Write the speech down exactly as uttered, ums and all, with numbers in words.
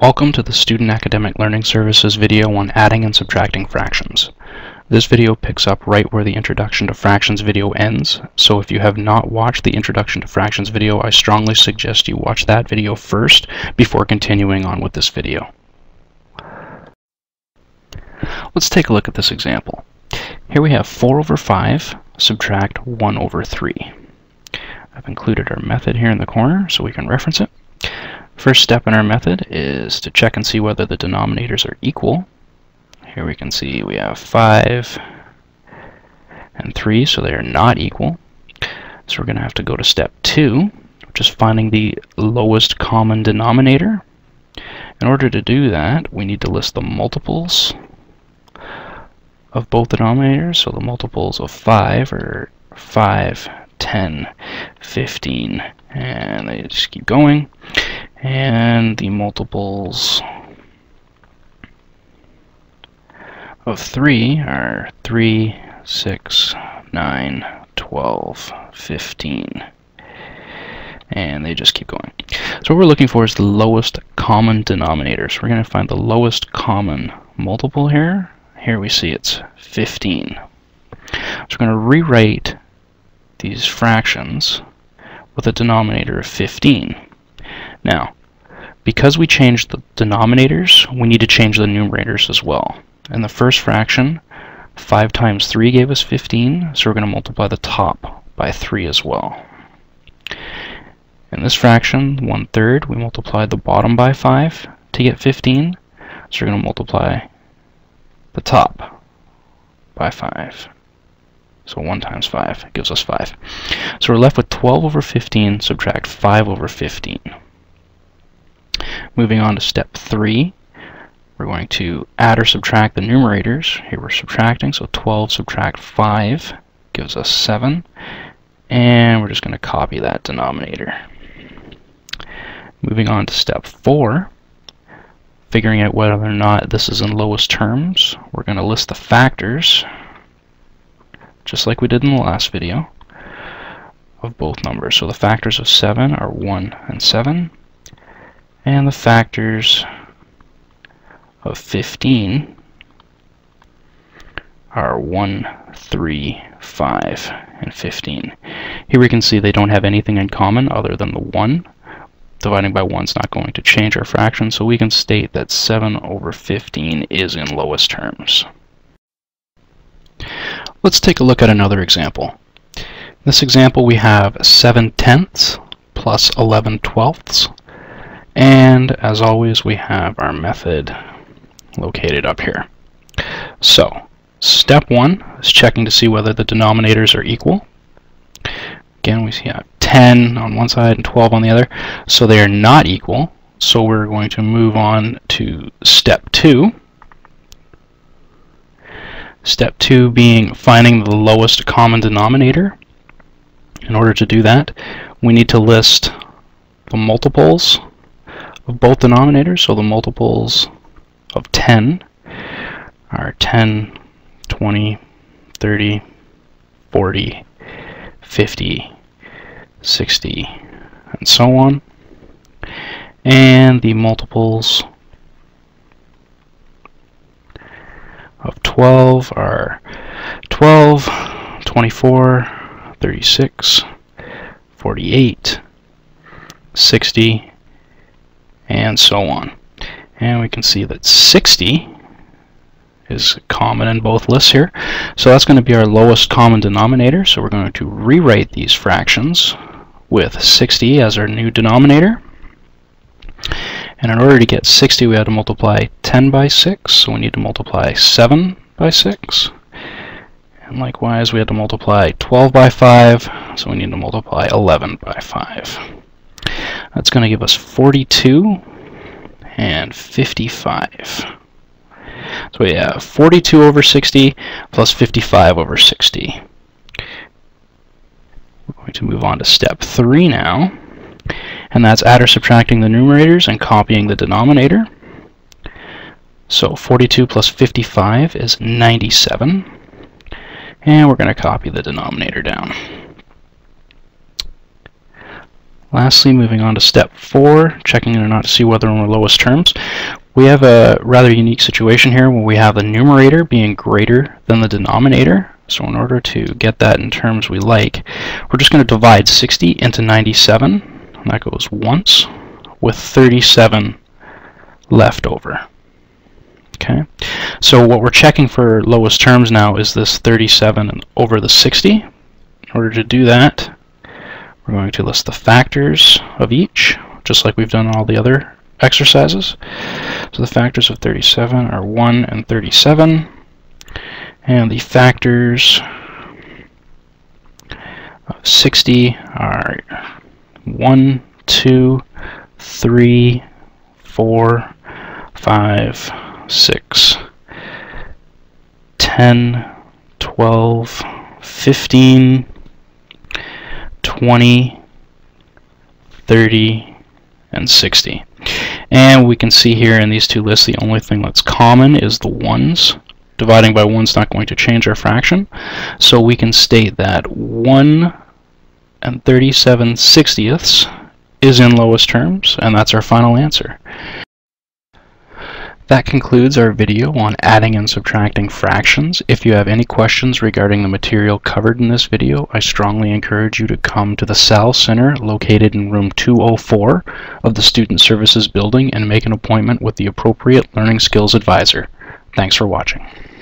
Welcome to the Student Academic Learning Services video on adding and subtracting fractions. This video picks up right where the Introduction to Fractions video ends, so if you have not watched the Introduction to Fractions video, I strongly suggest you watch that video first before continuing on with this video. Let's take a look at this example. Here we have four over five subtract one over three. I've included our method here in the corner so we can reference it. First step in our method is to check and see whether the denominators are equal. Here we can see we have five and three, so they are not equal. So we're going to have to go to step two, which is finding the lowest common denominator. In order to do that, we need to list the multiples of both denominators. So the multiples of five are five, ten, fifteen, and they just keep going. And the multiples of three are three, six, nine, twelve, fifteen. And they just keep going. So what we're looking for is the lowest common denominator. So we're going to find the lowest common multiple here. Here we see it's fifteen. So we're going to rewrite these fractions with a denominator of fifteen. Now, because we changed the denominators, we need to change the numerators as well. In the first fraction, five times three gave us fifteen, so we're going to multiply the top by three as well. In this fraction, one third, we multiplied the bottom by five to get fifteen, so we're going to multiply the top by five. So one times five gives us five. So we're left with twelve over fifteen, subtract five over fifteen. Moving on to step three, we're going to add or subtract the numerators. Here we're subtracting, so twelve subtract five gives us seven. And we're just going to copy that denominator. Moving on to step four, figuring out whether or not this is in lowest terms, we're going to list the factors, just like we did in the last video, of both numbers. So the factors of seven are one and seven, and the factors of fifteen are one, three, five, and fifteen. Here we can see they don't have anything in common other than the one. Dividing by one is not going to change our fraction, so we can state that seven over fifteen is in lowest terms. Let's take a look at another example. In this example we have seven tenths plus eleven twelfths, and as always we have our method located up here. So step one is checking to see whether the denominators are equal. Again, we see ten on one side and twelve on the other, so they are not equal, so we're going to move on to step two. Step two being finding the lowest common denominator. In order to do that, we need to list the multiples of both denominators. So the multiples of ten are ten, twenty, thirty, forty, fifty, sixty, and so on. And the multiples of twelve are twelve, twenty-four, thirty-six, forty-eight, sixty, and so on. And we can see that sixty is common in both lists here. So that's going to be our lowest common denominator. So we're going to rewrite these fractions with sixty as our new denominator. And in order to get sixty, we have to multiply ten by six, so we need to multiply seven by six. And likewise, we have to multiply twelve by five, so we need to multiply eleven by five. That's going to give us forty-two and fifty-five. So we have forty-two over sixty plus fifty-five over sixty. We're going to move on to step three now, and that's add or subtracting the numerators and copying the denominator. So forty-two plus fifty-five is ninety-seven, and we're going to copy the denominator down. Lastly, moving on to step four, checking it or not to see whether we're lowest terms. We have a rather unique situation here where we have the numerator being greater than the denominator. So in order to get that in terms we like, we're just going to divide sixty into ninety-seven, and that goes once, with thirty-seven left over. Okay, so what we're checking for lowest terms now is this thirty-seven over the sixty. In order to do that, we're going to list the factors of each, just like we've done all the other exercises. So the factors of thirty-seven are one and thirty-seven, and the factors of sixty are one, two, three, four, five, six, ten, twelve, fifteen, twenty, thirty, and sixty. And we can see here in these two lists the only thing that's common is the ones. Dividing by one is not going to change our fraction. So we can state that one and thirty-seven sixtieths is in lowest terms, and that's our final answer. That concludes our video on adding and subtracting fractions. If you have any questions regarding the material covered in this video, I strongly encourage you to come to the S A L Center located in room two oh four of the Student Services Building and make an appointment with the appropriate Learning Skills Advisor. Thanks for watching.